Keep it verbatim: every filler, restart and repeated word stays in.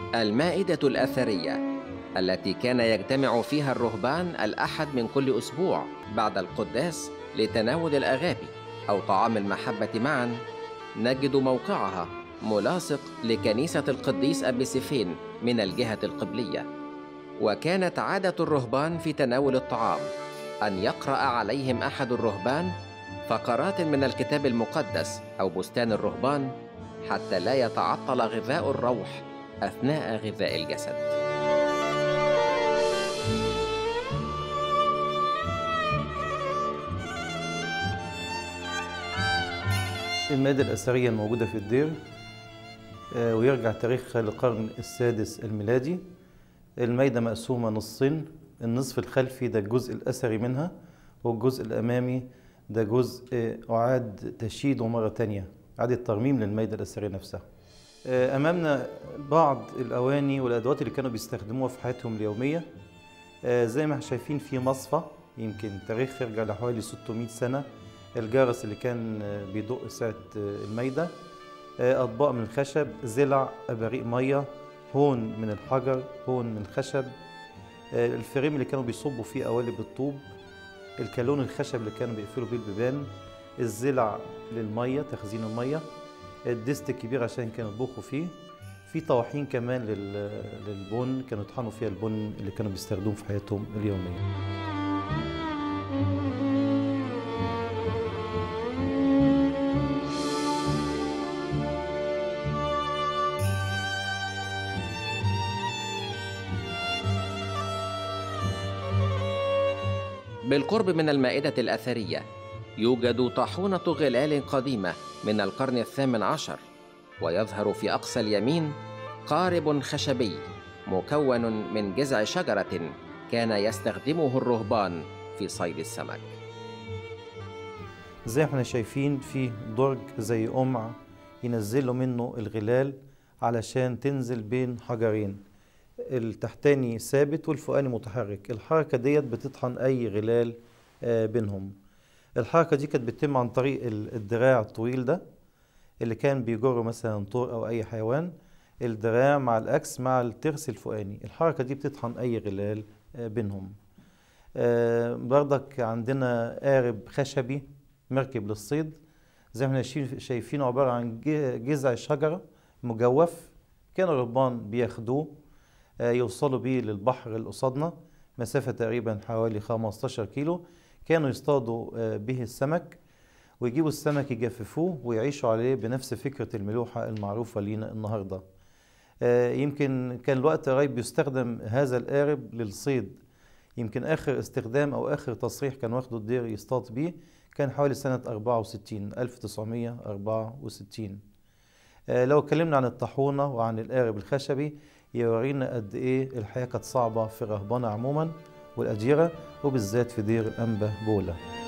المائدة الأثرية التي كان يجتمع فيها الرهبان الأحد من كل أسبوع بعد القداس لتناول الأغابي أو طعام المحبة معا، نجد موقعها ملاصق لكنيسة القديس أبيسيفين من الجهة القبلية. وكانت عادة الرهبان في تناول الطعام أن يقرأ عليهم أحد الرهبان فقرات من الكتاب المقدس أو بستان الرهبان حتى لا يتعطل غذاء الروح أثناء غذاء الجسد. المائدة الأثرية الموجودة في الدير آه، ويرجع تاريخها للقرن السادس الميلادي. المائدة مقسومة نصين، النصف الخلفي ده الجزء الأثري منها، والجزء الأمامي ده جزء آه، أعاد تشييده مرة تانية، إعادة ترميم للمائدة الأثرية نفسها. آه، أمامنا بعض الأواني والأدوات اللي كانوا بيستخدموها في حياتهم اليومية. آه، زي ما احنا شايفين في مصفى يمكن تاريخ يرجع لحوالي ستمائة سنة، الجرس اللي كان آه، بيدق ساعة آه، المائدة، آه، أطباق من الخشب، زلع، أباريق مية، هون من الحجر، هون من الخشب، آه، الفريم اللي كانوا بيصبوا فيه قوالب الطوب، الكالون الخشب اللي كانوا بيقفلوا بيه البيبان، الزلع للمية تخزين المية، الديست الكبير عشان كانوا يطبخوا فيه، في طواحين كمان لل- للبن كانوا يطحنوا فيها البن اللي كانوا بيستخدموه في حياتهم اليومية. بالقرب من المائدة الأثرية يوجد طاحونة غلال قديمة من القرن الثامن عشر، ويظهر في أقصى اليمين قارب خشبي مكون من جذع شجرة كان يستخدمه الرهبان في صيد السمك. زي ما احنا شايفين في درج زي قمع ينزلوا منه الغلال علشان تنزل بين حجرين، التحتاني ثابت والفوقاني متحرك. الحركة ديت بتطحن أي غلال آه، بينهم. الحركة دي كانت بتتم عن طريق ال- الدراع الطويل ده اللي كان بيجر مثلا طور أو أي حيوان، الدراع مع الأكس مع الترس الفوقاني، الحركة دي بتطحن أي غلال آه، بينهم. آه، برضك عندنا قارب خشبي مركب للصيد، زي ما احنا شايفين شايفينه عبارة عن ج- جذع شجرة مجوف، كان الرهبان بياخدوه آه، يوصلوا بيه للبحر اللي قصادنا، مسافة تقريبا حوالي خمستاشر كيلو، كانوا يصطادوا آه، به السمك ويجيبوا السمك يجففوه ويعيشوا عليه بنفس فكرة الملوحة المعروفة لينا النهاردة. آه، يمكن كان الوقت قريب بيستخدم هذا القارب للصيد، يمكن آخر استخدام أو آخر تصريح كان واخده الدير يصطاد بيه كان حوالي سنة أربعة وستين ألف وتسعمائة وأربعة وستين. آه، لو اتكلمنا عن الطاحونة وعن القارب الخشبي يورينا قد إيه الحياة كانت صعبة في الرهبنة عموما والأديرة، وبالذات في دير أنبا بولا.